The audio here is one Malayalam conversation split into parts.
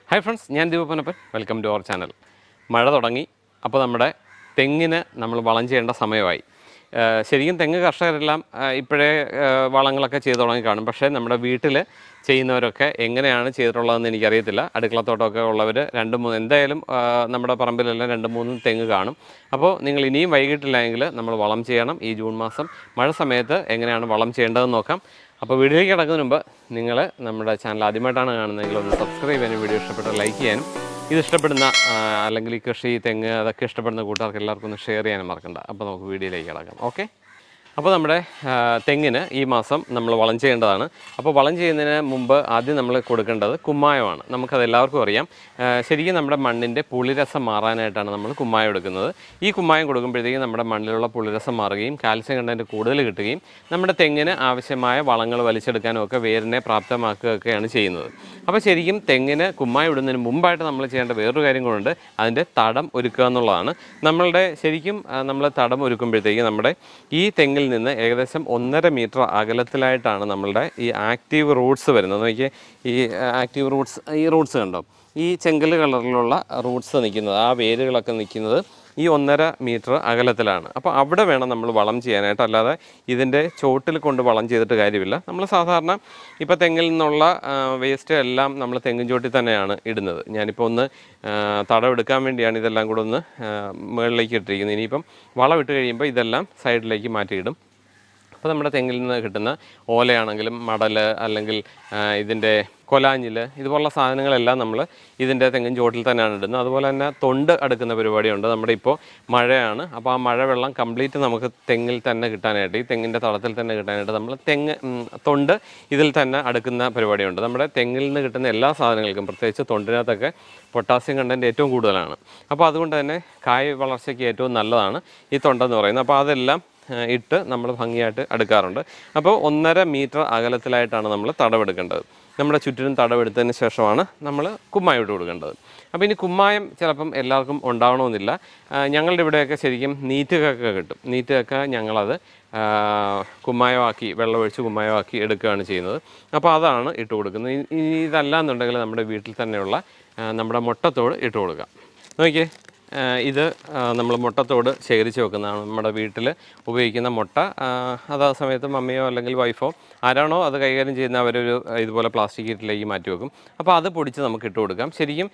ഹായ് ഫ്രണ്ട്സ്, ഞാൻ ദീപപ്പനപ്പൻ. Welcome to our channel. മഴ തുടങ്ങി. അപ്പോൾ നമ്മുടെ തെങ്ങിന് നമ്മൾ വളം ചെയ്യേണ്ട സമയമായി. ശരിക്കും തെങ്ങ് കർഷകരെല്ലാം ഇപ്പോഴേ വളങ്ങളൊക്കെ ചെയ്ത് തുടങ്ങി കാണും. പക്ഷേ നമ്മുടെ വീട്ടിൽ ചെയ്യുന്നവരൊക്കെ എങ്ങനെയാണ് ചെയ്തിട്ടുള്ളതെന്ന് എനിക്കറിയത്തില്ല. അടുക്കളത്തോട്ടമൊക്കെ ഉള്ളവർ എന്തായാലും നമ്മുടെ പറമ്പിലെല്ലാം 2-3 തെങ്ങ് കാണും. അപ്പോൾ നിങ്ങൾ ഇനിയും വൈകിട്ടില്ലെങ്കിൽ നമ്മൾ വളം ചെയ്യണം. ഈ ജൂൺ മാസം മഴ സമയത്ത് എങ്ങനെയാണ് വളം ചെയ്യേണ്ടതെന്ന് നോക്കാം. അപ്പോൾ വീഡിയോയിലേക്ക് കിടക്കുന്നതിന് മുമ്പ് നിങ്ങൾ നമ്മുടെ ചാനൽ ആദ്യമായിട്ടാണ് കാണുന്നതെങ്കിൽ ഒന്ന് സബ്സ്ക്രൈബ് ചെയ്യാനും വീഡിയോ ഇഷ്ടപ്പെട്ടാൽ ലൈക്ക് ചെയ്യാനും ഇത് ഇഷ്ടപ്പെടുന്ന അല്ലെങ്കിൽ ഈ കൃഷി തെങ്ങ് അതൊക്കെ ഇഷ്ടപ്പെടുന്ന കൂട്ടുകാർക്ക് എല്ലാവർക്കും ഒന്ന് ഷെയർ ചെയ്യാനും മറക്കണ്ട. അപ്പോൾ നമുക്ക് വീഡിയോയിലേക്ക് കിടക്കാം. ഓക്കെ. അപ്പോൾ നമ്മുടെ തെങ്ങിന് ഈ മാസം നമ്മൾ വളം ചെയ്യേണ്ടതാണ്. അപ്പോൾ വളം ചെയ്യുന്നതിന് മുമ്പ് ആദ്യം നമ്മൾ കൊടുക്കേണ്ടത് കുമ്മായമാണ്. നമുക്കത് എല്ലാവർക്കും അറിയാം. ശരിക്കും നമ്മുടെ മണ്ണിൻ്റെ പുളിരസം മാറാനായിട്ടാണ് നമ്മൾ കുമ്മായം എടുക്കുന്നത്. ഈ കുമ്മായം കൊടുക്കുമ്പോഴത്തേക്കും നമ്മുടെ മണ്ണിലുള്ള പുളിരസം മാറുകയും കാൽസ്യം കണ്ടൻറ്റ് കൂടുതൽ കിട്ടുകയും നമ്മുടെ തെങ്ങിന് ആവശ്യമായ വളങ്ങൾ വലിച്ചെടുക്കാനും ഒക്കെ വേരിനെ പ്രാപ്തമാക്കുകയൊക്കെയാണ് ചെയ്യുന്നത്. അപ്പോൾ ശരിക്കും തെങ്ങിന് കുമ്മായം ഇടുന്നതിന് മുമ്പായിട്ട് നമ്മൾ ചെയ്യേണ്ട വേറൊരു കാര്യം കൂടെ, അതിൻ്റെ തടം ഒരുക്കുക എന്നുള്ളതാണ്. ശരിക്കും നമ്മൾ തടം ഒരുക്കുമ്പോഴത്തേക്കും നമ്മുടെ ഈ തെങ്ങിൽ നിന്ന് ഏകദേശം 1.5 മീറ്റർ അകലത്തിലായിട്ടാണ് നമ്മളുടെ ഈ ആക്റ്റീവ് റൂട്ട്സ് വരുന്നത്. നോക്കിയാൽ ഈ ആക്റ്റീവ് റൂട്ട്സ്, ഈ റൂട്ട്സ് കണ്ടോ, ഈ ചെങ്കൽ കളറിലുള്ള റൂട്ട്സ് നിൽക്കുന്നത്, ആ വേരുകളൊക്കെ നിൽക്കുന്നത് ഈ 1.5 മീറ്റർ അകലത്തിലാണ്. അപ്പോൾ അവിടെ വേണം നമ്മൾ വളം ചെയ്യാനായിട്ട്. അല്ലാതെ ഇതിൻ്റെ ചോട്ടിൽ കൊണ്ട് വളം ചെയ്തിട്ട് കാര്യമില്ല. നമ്മൾ സാധാരണ ഇപ്പോൾ തെങ്ങിൽ നിന്നുള്ള വേസ്റ്റ് എല്ലാം നമ്മൾ തെങ്ങിൻ ചോട്ടിൽ തന്നെയാണ് ഇടുന്നത്. ഞാനിപ്പോൾ ഒന്ന് തടം എടുക്കാൻ വേണ്ടിയാണ് ഇതെല്ലാം കൂടെ ഒന്ന് മുകളിലേക്ക് ഇട്ടിരിക്കുന്നത്. ഇനിയിപ്പം വളം ഇട്ട് കഴിയുമ്പോൾ ഇതെല്ലാം സൈഡിലേക്ക് മാറ്റിയിടും. അപ്പോൾ നമ്മുടെ തെങ്ങിൽ നിന്ന് കിട്ടുന്ന ഓലയാണെങ്കിലും മടൽ അല്ലെങ്കിൽ ഇതിൻ്റെ കൊലാഞ്ഞിൽ ഇതുപോലുള്ള സാധനങ്ങളെല്ലാം നമ്മൾ ഇതിൻ്റെ തെങ്ങിൻ ചോട്ടിൽ തന്നെയാണ് ഇടുന്നത്. അതുപോലെ തന്നെ തൊണ്ട് അടുക്കുന്ന പരിപാടിയുണ്ട്. നമ്മുടെ ഇപ്പോൾ മഴയാണ്. അപ്പോൾ ആ മഴ വെള്ളം കംപ്ലീറ്റ് നമുക്ക് തെങ്ങിൽ തന്നെ കിട്ടാനായിട്ട്, ഈ തെങ്ങിൻ്റെ തടത്തിൽ തന്നെ കിട്ടാനായിട്ട് നമ്മൾ തൊണ്ട് ഇതിൽ തന്നെ അടുക്കുന്ന പരിപാടിയുണ്ട്. നമ്മുടെ തെങ്ങിൽ നിന്ന് കിട്ടുന്ന എല്ലാ സാധനങ്ങൾക്കും, പ്രത്യേകിച്ച് തൊണ്ടിനകത്തൊക്കെ പൊട്ടാസ്യം കണ്ടൻറ്റ് ഏറ്റവും കൂടുതലാണ്. അപ്പോൾ അതുകൊണ്ട് തന്നെ കായ് വളർച്ചയ്ക്ക് ഏറ്റവും നല്ലതാണ് ഈ തൊണ്ടെന്ന് പറയുന്നത്. അപ്പോൾ അതെല്ലാം ഇട്ട് നമ്മൾ ഭംഗിയായിട്ട് അടുക്കാറുണ്ട്. അപ്പോൾ 1.5 മീറ്റർ അകലത്തിലായിട്ടാണ് നമ്മൾ തടവെടുക്കേണ്ടത്. നമ്മുടെ ചുറ്റിനും തടവെടുത്തതിന് ശേഷമാണ് നമ്മൾ കുമ്മായം ഇട്ട് കൊടുക്കേണ്ടത്. അപ്പോൾ ഇനി കുമ്മായം ചിലപ്പം എല്ലാവർക്കും ഉണ്ടാവണമെന്നില്ല. ഞങ്ങളുടെ ഇവിടെയൊക്കെ ശരിക്കും നീറ്റ് കക്ക കിട്ടും. നീറ്റ് കക്ക ഞങ്ങളത് കുമ്മായമാക്കി, വെള്ളമൊഴിച്ച് കുമ്മായമാക്കി എടുക്കുകയാണ് ചെയ്യുന്നത്. അപ്പോൾ അതാണ് ഇട്ട് കൊടുക്കുന്നത്. ഇനി ഇതല്ല എന്നുണ്ടെങ്കിൽ നമ്മുടെ വീട്ടിൽ തന്നെയുള്ള നമ്മുടെ മുട്ടത്തോട് ഇട്ട് കൊടുക്കാം. നോക്കിയേ, ഇത് നമ്മൾ മുട്ടത്തോട് ശേഖരിച്ച് വെക്കുന്നതാണ്. നമ്മുടെ വീട്ടിൽ ഉപയോഗിക്കുന്ന മുട്ട അതാ സമയത്ത് മമ്മിയോ അല്ലെങ്കിൽ വൈഫോ ആരാണോ അത് കൈകാര്യം ചെയ്യുന്ന അവരൊരു ഇതുപോലെ പ്ലാസ്റ്റിക് കീറ്റിലേക്ക് മാറ്റി വെക്കും. അപ്പോൾ അത് പൊടിച്ച് നമുക്ക് ഇട്ട് കൊടുക്കാം. ശരിക്കും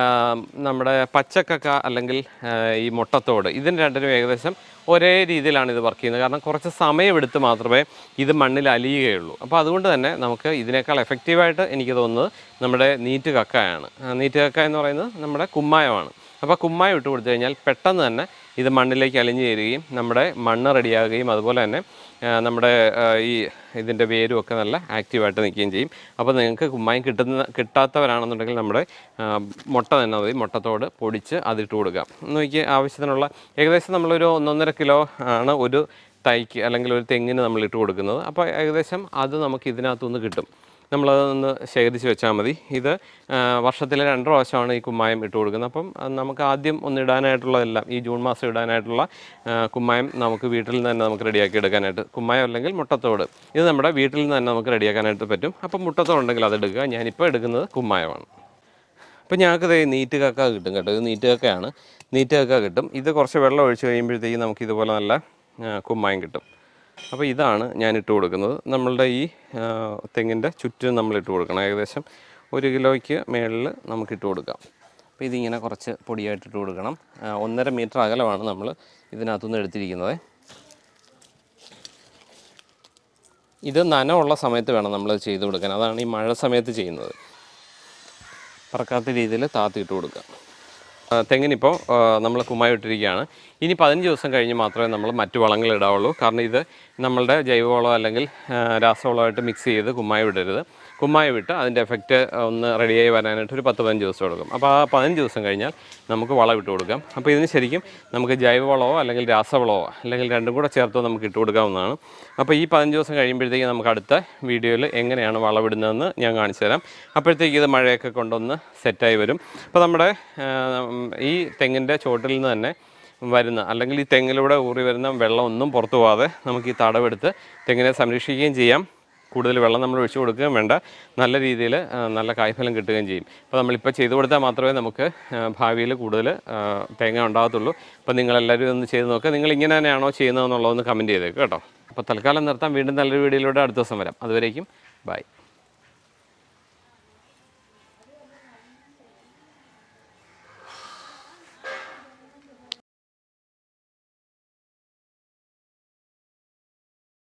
നമ്മുടെ പച്ചക്കക്ക അല്ലെങ്കിൽ ഈ മുട്ടത്തോട്, ഇതിന് രണ്ടിനും ഏകദേശം ഒരേ രീതിയിലാണ് ഇത് വർക്ക് ചെയ്യുന്നത്. കാരണം കുറച്ച് സമയമെടുത്ത് മാത്രമേ ഇത് മണ്ണിൽ അലിയുകയുള്ളൂ. അപ്പോൾ അതുകൊണ്ട് തന്നെ നമുക്ക് ഇതിനേക്കാൾ എഫക്റ്റീവായിട്ട് എനിക്ക് തോന്നുന്നത് നമ്മുടെ നീറ്റ് കക്കയാണ്. നീറ്റ് കക്ക എന്ന് പറയുന്നത് നമ്മുടെ കുമ്മായമാണ്. അപ്പോൾ കുമ്മായം ഇട്ട് കൊടുത്തു കഴിഞ്ഞാൽ പെട്ടെന്ന് തന്നെ ഇത് മണ്ണിലേക്ക് അലിഞ്ഞു ചേരുകയും നമ്മുടെ മണ്ണ് റെഡിയാകുകയും അതുപോലെ തന്നെ നമ്മുടെ ഈ ഇതിൻ്റെ വേരും ഒക്കെ നല്ല ആക്റ്റീവായിട്ട് നിൽക്കുകയും ചെയ്യും. അപ്പോൾ നിങ്ങൾക്ക് കുമ്മായം കിട്ടാത്തവരാണെന്നുണ്ടെങ്കിൽ നമ്മുടെ മുട്ട തന്നെ മതി, മുട്ടത്തോട് പൊടിച്ച് അതിട്ട് കൊടുക്കാം. നോക്കി ആവശ്യത്തിനുള്ള ഏകദേശം നമ്മളൊരു 1.5 കിലോ ആണ് ഒരു തൈക്ക് അല്ലെങ്കിൽ ഒരു തെങ്ങിന് നമ്മൾ ഇട്ട് കൊടുക്കുന്നത്. അപ്പോൾ ഏകദേശം അത് നമുക്ക് ഇതിനകത്തുനിന്ന് കിട്ടും. നമ്മളതൊന്ന് ശേഖരിച്ച് വെച്ചാൽ മതി. ഇത് വർഷത്തിൽ 2 പ്രാവശ്യമാണ് ഈ കുമ്മായം ഇട്ട് കൊടുക്കുന്നത്. അപ്പം നമുക്ക് ആദ്യം ഒന്ന് ഇടാനായിട്ടുള്ളതെല്ലാം, ഈ ജൂൺ മാസം ഇടാനായിട്ടുള്ള കുമ്മായം നമുക്ക് വീട്ടിൽ നിന്ന് തന്നെ നമുക്ക് റെഡിയാക്കി എടുക്കാനായിട്ട്, കുമ്മായം അല്ലെങ്കിൽ മുട്ടത്തോട് ഇത് നമ്മുടെ വീട്ടിൽ നിന്ന് തന്നെ നമുക്ക് റെഡിയാക്കാനായിട്ട് പറ്റും. അപ്പം മുട്ടത്തോടുണ്ടെങ്കിൽ അതെടുക്കുക. ഞാനിപ്പോൾ എടുക്കുന്നത് കുമ്മായമാണ്. അപ്പോൾ ഞങ്ങൾക്കിത് നീറ്റ് കക്ക കിട്ടും കേട്ടോ. ഇത് നീറ്റ് കക്കയാണ്. നീറ്റ് കക്ക കിട്ടും. ഇത് കുറച്ച് വെള്ളം ഒഴിച്ച് കഴിയുമ്പോഴത്തേക്കും നമുക്ക് ഇതുപോലെ നല്ല കുമ്മായം കിട്ടും. അപ്പോൾ ഇതാണ് ഞാൻ ഇട്ട് കൊടുക്കുന്നത്. നമ്മളുടെ ഈ തെങ്ങിൻ്റെ ചുറ്റും നമ്മൾ ഇട്ട് കൊടുക്കണം. ഏകദേശം 1 കിലോയ്ക്ക് മേളിൽ നമുക്കിട്ട് കൊടുക്കാം. അപ്പോൾ ഇതിങ്ങനെ കുറച്ച് പൊടിയായിട്ട് ഇട്ട് കൊടുക്കണം. 1.5 മീറ്റർ അകലമാണ് നമ്മൾ ഇതിനകത്തുനിന്ന് എടുത്തിരിക്കുന്നത്. ഇത് നനവുള്ള സമയത്ത് വേണം നമ്മൾ ചെയ്ത് കൊടുക്കാൻ. അതാണ് ഈ മഴ സമയത്ത് ചെയ്യുന്നത്. പറക്കാത്ത രീതിയിൽ താത്തിയിട്ട് കൊടുക്കുക. തെങ്ങിനിപ്പോൾ നമ്മൾ കുമ്മായം ഇട്ടിരിക്കുകയാണ്. ഇനി 15 ദിവസം കഴിഞ്ഞ് മാത്രമേ നമ്മൾ മറ്റു വളങ്ങൾ ഇടാവുള്ളൂ. കാരണം ഇത് നമ്മളുടെ ജൈവവളം അല്ലെങ്കിൽ രാസവളമായിട്ട് മിക്സ് ചെയ്ത് കുമ്മായം ഇടരുത്. കുമ്മായം ഇട്ട് അതിൻ്റെ എഫക്റ്റ് ഒന്ന് റെഡിയായി വരാനായിട്ട് ഒരു 10-15 ദിവസം എടുക്കും. അപ്പോൾ ആ 15 ദിവസം കഴിഞ്ഞാൽ നമുക്ക് വളം ഇട്ട് കൊടുക്കാം. അപ്പോൾ ഇതിന് ശരിക്കും നമുക്ക് ജൈവവളമോ അല്ലെങ്കിൽ രാസവളമോ അല്ലെങ്കിൽ രണ്ടും കൂടെ ചേർത്തോ നമുക്ക് ഇട്ട് കൊടുക്കാവുന്നതാണ്. അപ്പോൾ ഈ 15 ദിവസം കഴിയുമ്പോഴത്തേക്ക് നമുക്ക് അടുത്ത വീഡിയോയിൽ എങ്ങനെയാണ് വളമിടുന്നതെന്ന് ഞാൻ കാണിച്ചു തരാം. അപ്പോഴത്തേക്ക് ഇത് മഴയൊക്കെ കൊണ്ടൊന്ന് സെറ്റായി വരും. അപ്പോൾ നമ്മുടെ ഈ തെങ്ങിൻ്റെ ചോട്ടിൽ നിന്ന് തന്നെ വരുന്ന അല്ലെങ്കിൽ ഈ തെങ്ങിലൂടെ ഊറി വരുന്ന വെള്ളം ഒന്നും പുറത്തു പോകാതെ നമുക്ക് ഈ തടവെടുത്ത് തെങ്ങിനെ സംരക്ഷിക്കുകയും ചെയ്യാം. കൂടുതൽ വെള്ളം നമ്മൾ ഒഴിച്ചു കൊടുക്കുകയും വേണ്ട, നല്ല രീതിയിൽ നല്ല കായ്ഫലം കിട്ടുകയും ചെയ്യും. അപ്പോൾ നമ്മളിപ്പോൾ ചെയ്തു കൊടുത്താൽ മാത്രമേ നമുക്ക് ഭാവിയിൽ കൂടുതൽ തേങ്ങ ഉണ്ടാകത്തുള്ളൂ. അപ്പോൾ നിങ്ങളെല്ലാവരും ഒന്ന് ചെയ്ത് നോക്കുക. നിങ്ങൾ ഇങ്ങനെ തന്നെയാണോ ചെയ്യുന്നതെന്നുള്ളതൊന്ന് കമൻറ്റ് ചെയ്തേക്ക് കേട്ടോ. അപ്പോൾ തൽക്കാലം നിർത്താം. വീണ്ടും നല്ലൊരു വീഡിയോയിലൂടെ അടുത്ത ദിവസം വരാം. അതുവരേക്കും ബൈ.